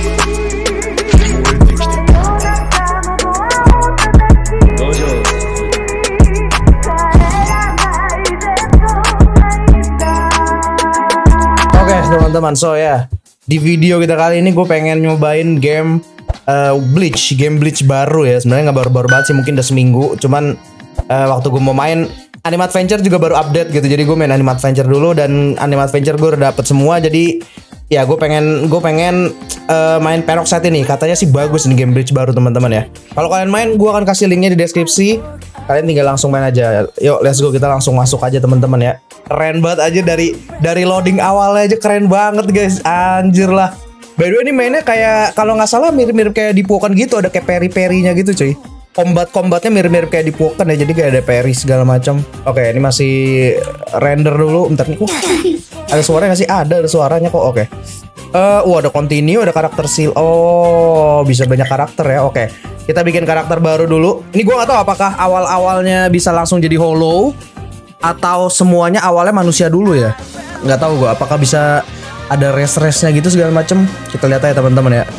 Oke teman-teman, so ya di video kita kali ini gue pengen nyobain game game Bleach baru ya. Sebenarnya nggak baru-baru banget sih, mungkin udah seminggu. Cuman waktu gue mau main Anime Adventure juga baru update gitu. Jadi gue main Anime Adventure dulu, dan Anime Adventure gue udah dapet semua. Jadi ya gue pengen main Peroxide ini. Katanya sih bagus nih game Bleach baru teman-teman ya. Kalau kalian main, gue akan kasih linknya di deskripsi. Kalian tinggal langsung main aja. Yuk let's go, kita langsung masuk aja teman-teman ya. Keren banget aja dari loading awalnya aja keren banget guys. Anjir lah. By the way ini mainnya kayak kalau nggak salah mirip-mirip kayak di Pokken gitu, ada kayak peri-perinya gitu cuy. Combatnya mirip-mirip kayak di Pokken ya, jadi kayak ada peri segala macam. Oke, ini masih render dulu. Bentar nih. Ada suaranya nggak sih? Ada suaranya kok. Oke. Ada continue, ada karakter seal. Oh, bisa banyak karakter ya. Oke. Kita bikin karakter baru dulu. Ini gua nggak tahu apakah awal-awalnya bisa langsung jadi hollow atau semuanya awalnya manusia dulu ya. Nggak tahu gua apakah bisa ada race-nya gitu segala macem. Kita lihat aja teman-teman ya.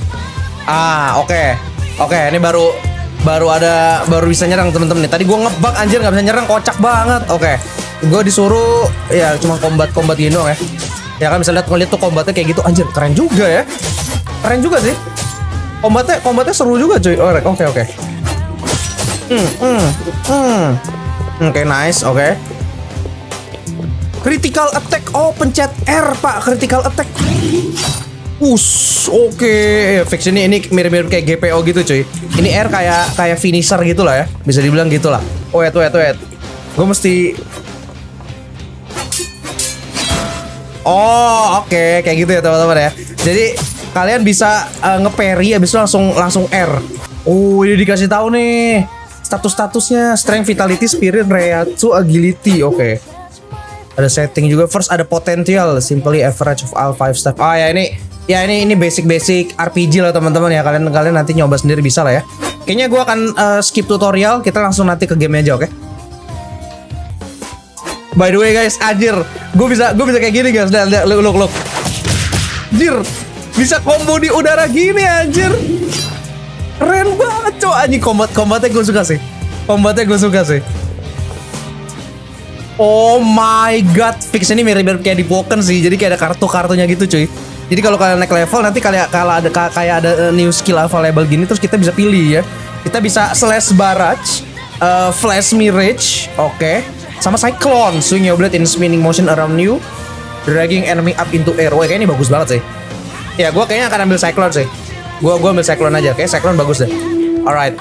Oke, ini baru bisa nyerang teman-teman nih. Tadi gua ngebug anjir, nggak bisa nyerang, kocak banget. Oke. Gua disuruh ya cuma combat gini doang ya. Ya kan bisa ngeliat tuh combatnya kayak gitu, anjir keren juga ya. Keren juga sih. Combatnya seru juga cuy. Oke. Oke, nice. Oke. Critical attack. Oh, pencet R, Pak. Critical attack. Oke. Fix ini mirip-mirip kayak GPO gitu cuy. Ini R kayak finisher gitu lah ya. Bisa dibilang gitu lah. Wait. Gue mesti. Oh, oke. Kayak gitu ya teman-teman ya. Jadi kalian bisa nge-parry habis itu langsung R. Oh, ini dikasih tahu nih. Statusnya Strength, Vitality, Spirit, Reiatsu, Agility. Oke. Ada setting juga. First ada Potential, Simply Average of all 5 step. Oh ya ini basic RPG lah teman-teman ya. Kalian nanti nyoba sendiri bisa lah ya. Kayaknya gue akan skip tutorial. Kita langsung nanti ke game aja, oke? By the way guys, anjir, gue bisa kayak gini guys. Look. Anjir, bisa combo di udara gini anjir. Keren banget coy. Anjing combatnya gue suka sih. Oh my god, fix ini mirip-mirip kayak di Pokken sih. Jadi kayak ada kartunya gitu cuy. Jadi kalau kalian naik level nanti kalau ada new skill available gini, terus kita bisa pilih ya. Kita bisa slash barrage, flash mirage, oke. Sama Cyclone, swing your blade in spinning motion around you, dragging enemy up into air. Wah, kayaknya ini bagus banget sih. Ya, gue kayaknya akan ambil Cyclone sih. Gue ambil Cyclone aja. Kayak Cyclone bagus deh. Alright.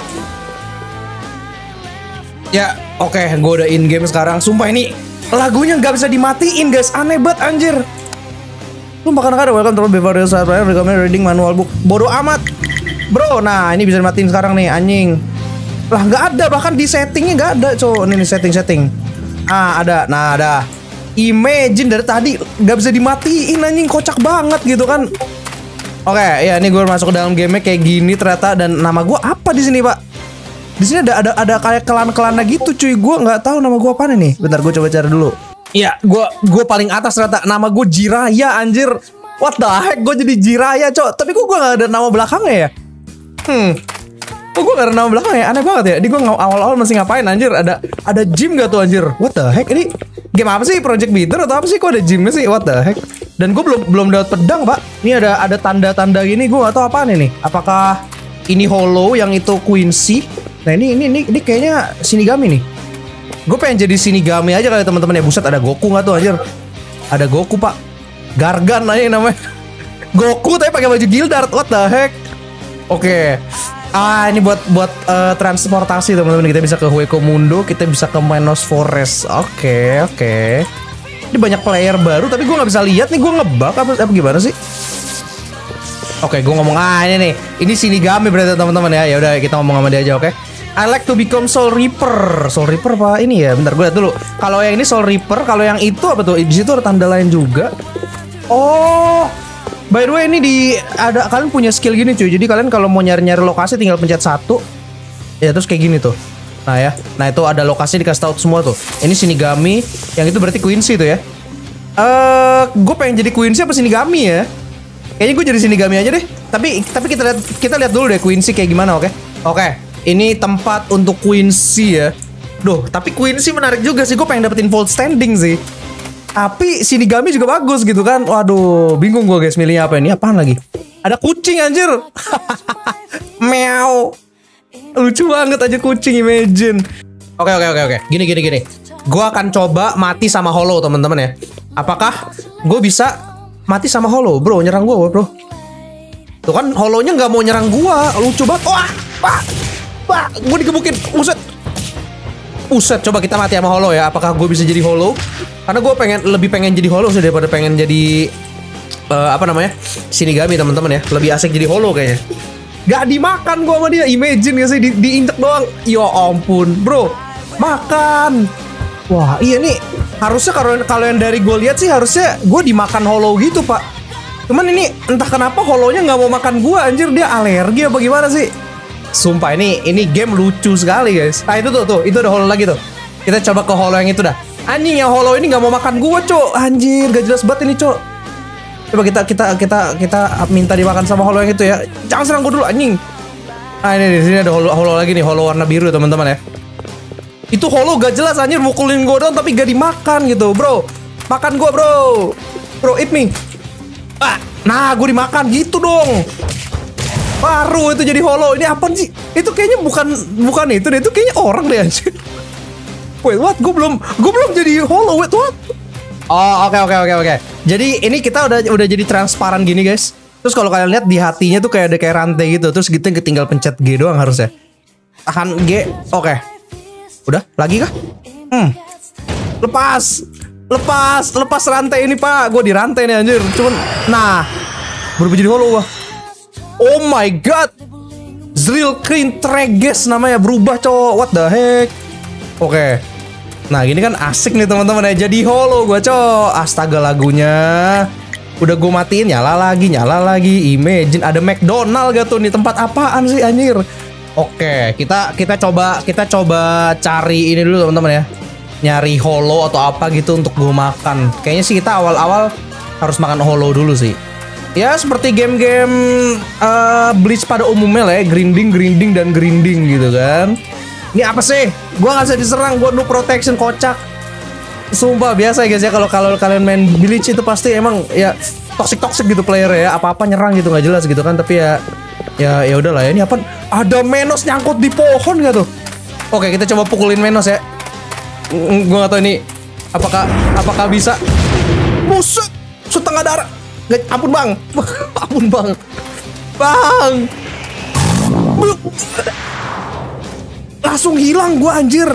Ya, oke. Gue udah in game sekarang. Sumpah ini lagunya nggak bisa dimatiin guys. Aneh banget anjir. Sumpah kadang-kadang welcome to Beverly Hills recommend reading manual book. Bodoh amat, bro. Nah, ini bisa dimatiin sekarang nih, anjing. Lah, nggak ada. Bahkan di settingnya nggak ada, cowok. Ini setting. Ada. Nah, ada. Imagine dari tadi nggak bisa dimatiin, anjing, kocak banget gitu kan. Oke, ya ini gue masuk ke dalam game kayak gini ternyata, dan nama gue apa di sini, Pak? Di sini ada kayak klan-klannya gitu, cuy. Gue nggak tahu nama gue apa nih. Bentar, gue coba cari dulu. Iya, gue paling atas ternyata. Nama gue Jiraya, anjir. What the heck, gue jadi Jiraya, cok. Tapi kok gue nggak ada nama belakangnya ya? Kok gue gak ada nama belakangnya? Aneh banget ya. Di gue awal-awal masih ngapain anjir? Ada gym gak tuh anjir? What the heck? Ini game apa sih? Project Beater atau apa sih? Kok ada gymnya sih? What the heck? Dan gue belum dapat pedang, Pak. Ini ada tanda-tanda gini. Gue gak tahu apaan ini. Apakah ini hollow, yang itu Quincy? Nah ini kayaknya Shinigami nih. Gue pengen jadi Shinigami aja kali teman-teman ya. Buset, ada Goku gak tuh anjir? Ada Goku, Pak. Gargan aja namanya. Goku tapi pakai baju Gildart. What the heck? Oke. Ini buat transportasi teman-teman. Kita bisa ke Hueco Mundo, kita bisa ke Manos Forest. Oke. Ini banyak player baru, tapi gue nggak bisa lihat nih. Gue ngebug apa gimana sih? Oke, gue ngomong ini nih. Ini Shinigami berarti teman-teman ya. Ya udah, kita ngomong sama dia aja, oke? I like to become Soul Reaper. Soul Reaper apa ini ya? Bentar, gue lihat dulu. Kalau yang ini Soul Reaper, kalau yang itu apa tuh? Di situ ada tanda lain juga. Oh. By the way, ini kalian punya skill gini cuy. Jadi kalian kalau mau nyari-nyari lokasi tinggal pencet 1. Ya terus kayak gini tuh. Nah ya. Nah itu ada lokasi dikasih tahu semua tuh. Ini Shinigami, yang itu berarti Quincy tuh ya. Gue pengen jadi Quincy apa Shinigami ya? Kayaknya gue jadi Shinigami aja deh. Tapi kita lihat dulu deh Quincy kayak gimana, oke? Oke, ini tempat untuk Quincy ya. Duh, tapi Quincy menarik juga sih. Gue pengen dapetin Vault Standing sih. Tapi Shinigami juga bagus gitu kan. Waduh, bingung gue guys milihnya apa ini. Apaan lagi? Ada kucing anjir. Meow. Lucu banget aja kucing, imagine. Oke. Gini. Gue akan coba mati sama Hollow teman-teman ya. Apakah gue bisa mati sama Hollow? Bro, nyerang gue bro. Tuh kan Hollow-nya nggak mau nyerang gue. Lucu banget. Wah, pak, gue digebukin. Uset, coba kita mati sama Hollow ya. Apakah gue bisa jadi Hollow? Karena gue lebih pengen jadi Hollow sih daripada pengen jadi Shinigami teman-teman ya. Lebih asik jadi Hollow kayaknya. Gak dimakan gue sama dia. Imagine gak sih diinjek doang. Ya ampun bro, makan. Wah iya nih. Harusnya kalau yang dari gue lihat sih harusnya gue dimakan Hollow gitu pak. Cuman ini entah kenapa Hollow-nya gak mau makan gue anjir. Dia alergi apa gimana sih? Sumpah ini game lucu sekali guys. Nah itu tuh itu ada Hollow lagi tuh. Kita coba ke Hollow yang itu dah. Anjing yang Hollow ini gak mau makan gue cok. Anjir gak jelas banget ini cok. Coba kita minta dimakan sama Hollow yang itu ya. Jangan serang gue dulu anjing. Nah ini di sini ada Hollow lagi nih, Hollow warna biru teman-teman ya. Itu Hollow gak jelas anjir, mukulin gue doang tapi gak dimakan gitu bro. Makan gue bro. Bro eat me. Nah gue dimakan gitu dong. Baru itu jadi Hollow. Ini apa sih? Itu kayaknya bukan itu deh. Itu kayaknya orang deh anjir. Wait what? Gue belum jadi Hollow. Wait what? Oh oke. Jadi ini kita udah jadi transparan gini guys. Terus kalau kalian lihat di hatinya tuh kayak ada kayak rantai gitu. Terus kita tinggal pencet G doang harusnya. Tahan G. Oke. Udah lagi kah? Lepas rantai ini pak. Gue dirantai nih anjir. Cuman nah berubah jadi Hollow gua. Oh my god. Zrilkreen Treges namanya, berubah cowok. What the heck. Oke. Nah gini kan asik nih teman-teman ya. Jadi Hollow gue cok. Astaga lagunya. Udah gue matiin nyala lagi. Imagine ada McDonald gak tuh nih. Tempat apaan sih anjir. Oke kita coba cari ini dulu teman-teman ya. Nyari Hollow atau apa gitu untuk gue makan. Kayaknya sih kita awal-awal harus makan Hollow dulu sih. Ya seperti game-game Bleach pada umumnya lah ya. Grinding gitu kan. Ini apa sih? Gua nggak bisa diserang, gua no protection kocak. Sumpah biasa ya guys ya kalau kalian main Bleach itu pasti emang ya toxic gitu player ya. Apa-apa nyerang gitu nggak jelas gitu kan. Tapi ya udahlah ya. Ini apa? Ada Menos nyangkut di pohon gak tuh? Oke kita coba pukulin Menos ya. Gua nggak tahu ini apakah bisa. Buset, setengah darah. Ampun bang. Ampun bang. Langsung hilang gue anjir.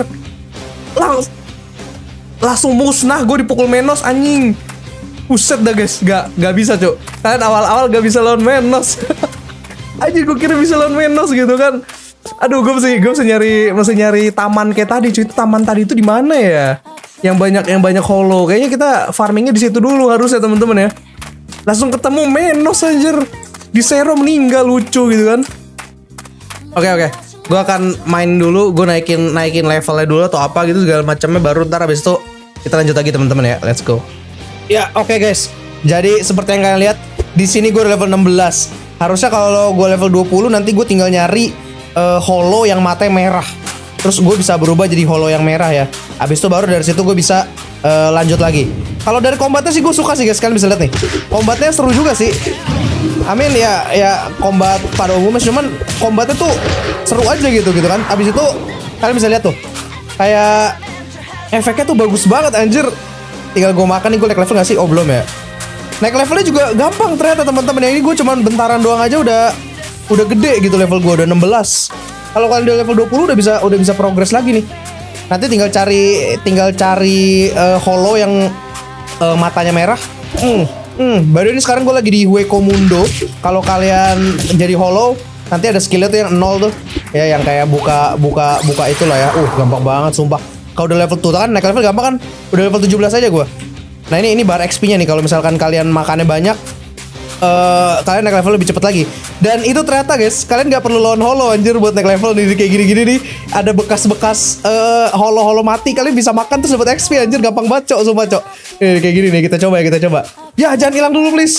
Langsung musnah gue dipukul Menos anjing. Buset dah guys. Gak bisa cok. Kalian awal-awal gak bisa lawan Menos. Anjir gue kira bisa lawan Menos gitu kan. Aduh gue mesti nyari taman kayak tadi cuy. Taman tadi itu di mana ya? Yang banyak Hollow. Kayaknya kita farmingnya di situ dulu harusnya teman-teman ya. Langsung ketemu Menos anjir. Di Zero meninggal, lucu gitu kan. Oke. Gue akan main dulu, gue naikin levelnya dulu atau apa gitu segala macamnya, baru ntar abis itu kita lanjut lagi teman-teman ya. Let's go. Ya oke guys. Jadi seperti yang kalian lihat di sini gue level 16. Harusnya kalau gue level 20 nanti gue tinggal nyari Hollow yang matanya merah. Terus gue bisa berubah jadi Hollow yang merah ya. Abis itu baru dari situ gue bisa lanjut lagi. Kalau dari combatnya sih gue suka sih guys, kalian bisa lihat nih. Combatnya seru juga sih. Amin ya combat pada umumnya, cuman combatnya tuh seru aja gitu kan. Abis itu kalian bisa lihat tuh kayak efeknya tuh bagus banget anjir. Tinggal gue makan nih, gue naik level gak sih? Oh belum ya. Naik levelnya juga gampang ternyata teman-teman. Yang ini gue cuman bentaran doang aja udah gede gitu level gue, udah 16. Kalau kalian udah level 20 udah bisa progress lagi nih. Nanti tinggal cari Hollow yang matanya merah. Baru ini sekarang gue lagi di Hueco Mundo. Kalau kalian jadi Hollow nanti ada skillnya tuh yang 0 tuh. Ya yang kayak buka itulah ya. Gampang banget sumpah. Kalau udah level 2 kan naik level gampang kan. Udah level 17 aja gue. Nah ini bar XP-nya nih. Kalau misalkan kalian makannya banyak, kalian naik level lebih cepet lagi. Dan itu ternyata guys, kalian gak perlu lawan Hollow anjir buat naik level nih. Kayak gini-gini nih, ada bekas-bekas Hollow mati, kalian bisa makan terus dapat XP anjir. Gampang banget cok, sumpah cok. Kayak gini nih, kita coba. Ya jangan hilang dulu please.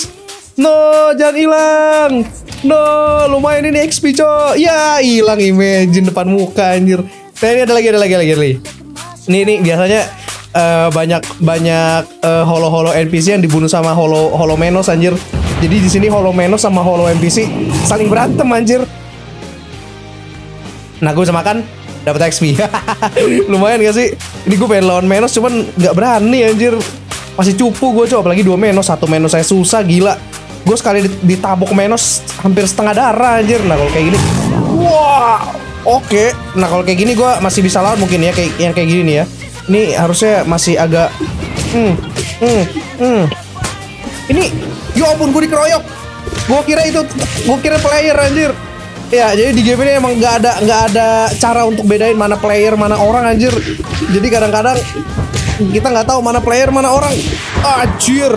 No, jangan hilang. No, lumayan ini XP coy. Ya, hilang Imagine depan muka anjir. Nah, ini ada lagi. Ini biasanya banyak holo NPC yang dibunuh sama holo Menos anjir. Jadi di sini holo Menos sama holo NPC saling berantem anjir. Nah, gue bisa makan, dapat XP. Lumayan gak sih? Ini gue pengen lawan Menos cuman nggak berani anjir. Masih cupu gue coba, apalagi 2 Menos, 1 Menos saya susah gila. Gue sekali ditabok Menos hampir setengah darah anjir. Nah, kalau kayak gini, wah, oke. Nah, kalau kayak gini gue masih bisa lawan mungkin ya, kayak yang kayak gini nih ya. Ini harusnya masih agak Ini, ya ampun, gue dikeroyok. Gue kira player anjir. Ya, jadi di game ini emang nggak ada cara untuk bedain mana player mana orang anjir. Jadi kadang-kadang kita nggak tahu mana player mana orang. Anjir,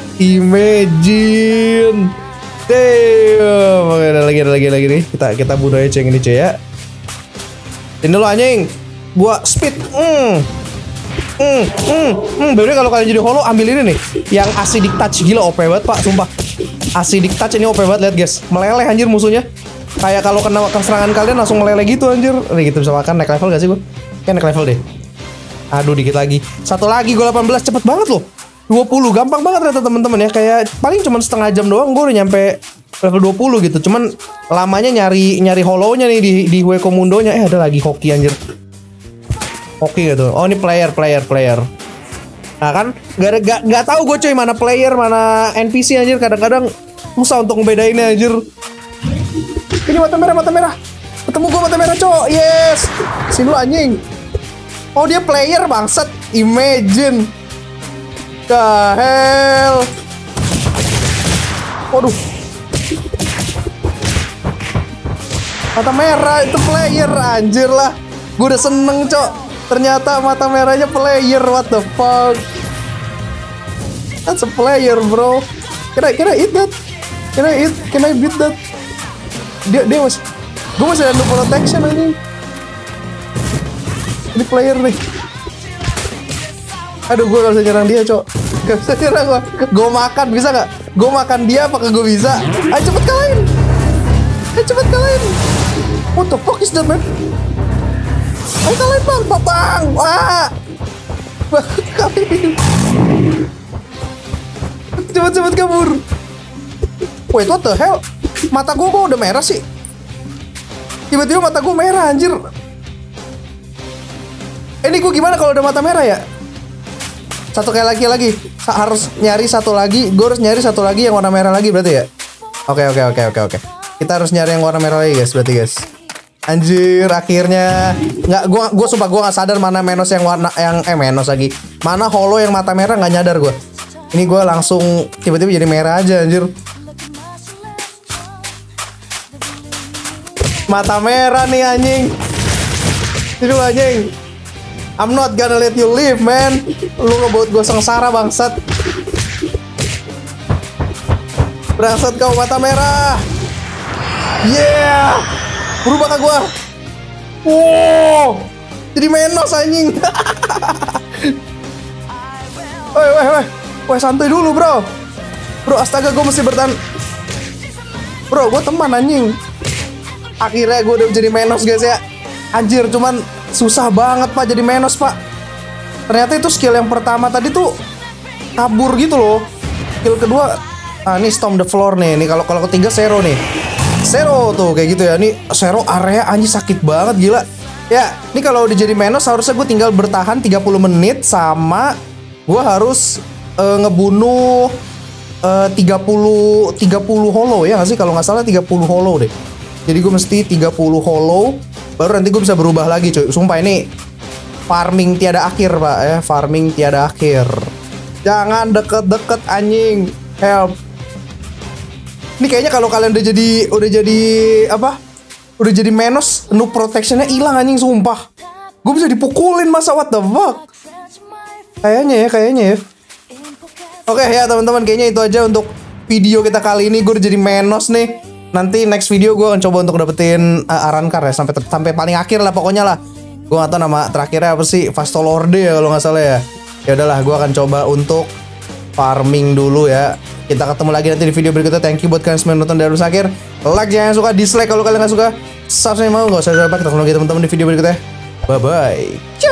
Imagine. Damn. Oke, ada lagi nih. Kita bunuh aja yang ini cuy ya. Ini lo anjing. Gua speed. Bener kalau kalian jadi holo ambil ini nih, yang acidic touch. Gila OP banget pak, sumpah. Acidic touch ini OP banget, lihat guys. Meleleh anjir musuhnya. Kayak kalau kena serangan kalian langsung meleleh gitu anjir. Nih gitu bisa makan, naik level gak sih gue? Kayak naik level deh. Aduh, dikit lagi. Satu lagi gue 18, cepet banget loh. 20, gampang banget ternyata temen-temen ya. Kayak paling cuma setengah jam doang gue udah nyampe level 20 gitu. Cuman lamanya nyari holonya nih di Hueco Mundonya. Ada lagi hoki anjir. Hoki gitu. Oh, ini player. Nah kan gak tahu gue cuy mana player mana NPC anjir. Kadang-kadang susah untuk ngebedainnya anjir. Ini mata merah. Ketemu gue mata merah cowok. Yes. Sini lu anjing. Oh, dia player bangsat. Imagine. The hell. Waduh. Mata merah itu player anjir lah. Gue udah seneng cok. Ternyata mata merahnya player. What the fuck. That's a player bro. Can I eat that? Can I beat that? Dia gue masih ada protection aja. Ini player nih. Aduh, gue gak bisa nyerang dia cok. Gak bisa nyerang gue. Gue makan bisa gak? Gue makan dia apakah gue bisa? Ayo cepet kalahin. What the fuck is that man? Ayo kalahin bang. Wah. Kalahin. Cepet kabur. Wait, what the hell? Mata gue kok udah merah sih? Tiba-tiba mata gue merah anjir. Ini gue gimana kalau udah mata merah ya? Satu kali lagi. Harus nyari satu lagi. Gue harus nyari satu lagi yang warna merah lagi berarti ya? Oke. Kita harus nyari yang warna merah lagi guys, berarti guys. Anjir, akhirnya nggak. Gue sumpah gue nggak sadar mana Menos yang warna Menos lagi. Mana holo yang mata merah, nggak nyadar gue. Ini gue langsung tiba-tiba jadi merah aja anjir. Mata merah nih anjing. Itu anjing. I'm not gonna let you live man. Lu ngebuat gue sengsara bangsat. Bangsat kau mata merah. Yeah. Berubah ke gue. Wow. Jadi Menos anjing. Woi santai dulu bro. Bro astaga gue mesti bertahan. Bro gue teman anjing. Akhirnya gue udah jadi Menos guys ya. Anjir, cuman susah banget pak jadi Menos pak. Ternyata itu skill yang pertama tadi tuh kabur gitu loh. Skill kedua, ini Storm the Floor nih. Ini kalau ketiga Zero nih. Zero tuh kayak gitu ya. Ini Zero area anjir sakit banget gila. Ya, ini kalau udah jadi Menos harusnya gue tinggal bertahan 30 menit sama gue harus ngebunuh 30 holo ya nggak sih? Kalau nggak salah 30 holo deh. Jadi gue mesti 30 holo baru nanti gue bisa berubah lagi coy. Sumpah ini farming tiada akhir pak ya. Farming tiada akhir. Jangan deket-deket anjing. Help. Ini kayaknya kalau kalian udah jadi apa? Udah jadi Menos, noob protectionnya hilang anjing sumpah. Gue bisa dipukulin masa what the fuck. Kayaknya ya. Oke ya teman-teman, kayaknya itu aja untuk video kita kali ini. Gue udah jadi Menos nih. Nanti next video gue akan coba untuk dapetin Arrancar ya sampai paling akhir lah pokoknya lah. Gue gak tau nama terakhirnya apa sih, Fastolorde ya kalau nggak salah ya. Ya udahlah, gue akan coba untuk farming dulu ya. Kita ketemu lagi nanti di video berikutnya. Thank you buat kalian semua yang nonton dari akhir. Like jangan suka, dislike kalau kalian nggak suka. Subscribe mau nggak usah lupa. Kita ketemu lagi teman-teman di video berikutnya. Bye bye.